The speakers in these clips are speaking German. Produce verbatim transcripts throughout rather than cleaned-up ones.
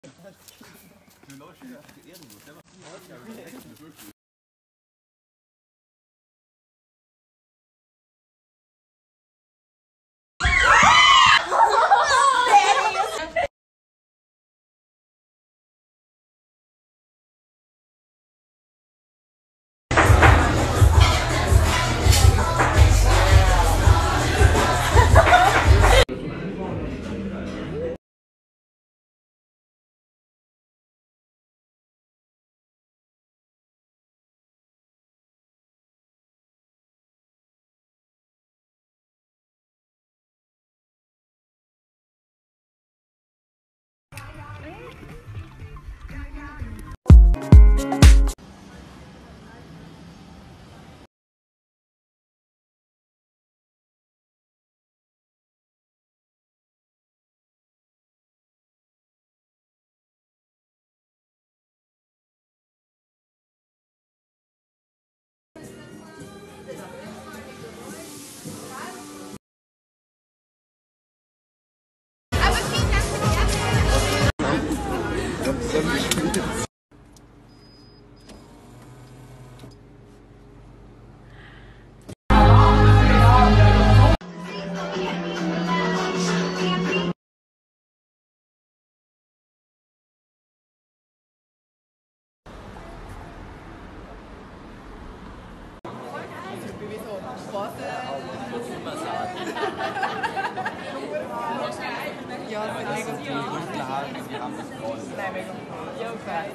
Ja, das ist mega cool. Nein, mega cool. Ja, okay.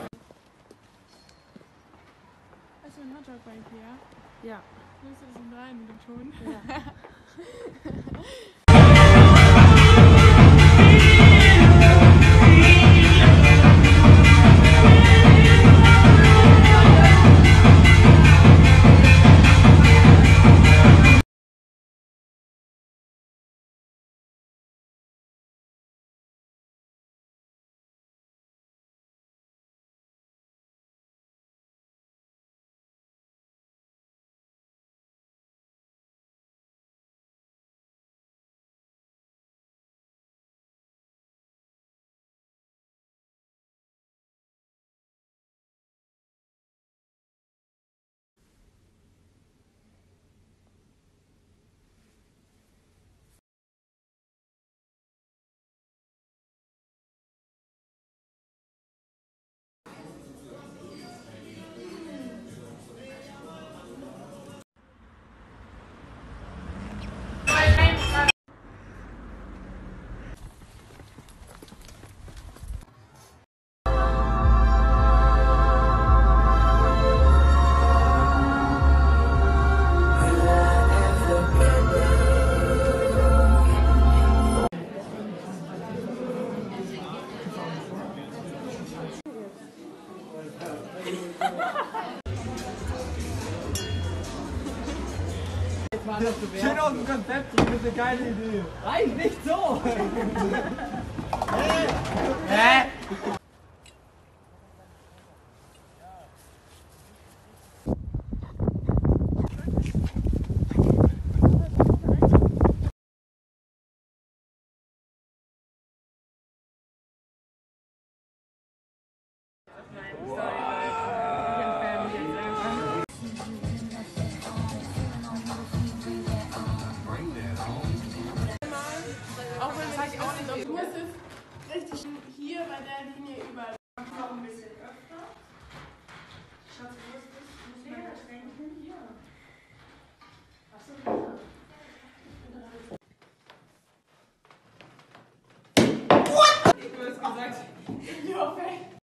Hast du einen Hotdog bei Ikea? Ja. Willst du das in drei mit dem Ton? Ja. Schön aus dem Konzept, das ist eine geile Idee. Nein, nicht so! Hä? Auch wenn das ich auch nicht, ob du musst es richtig hier bei der Linie überall. Noch ein bisschen öfter. Schatz, wo ist das? Muss man das denken? Hier. Achso, What? Ich habe es gesagt. In your face.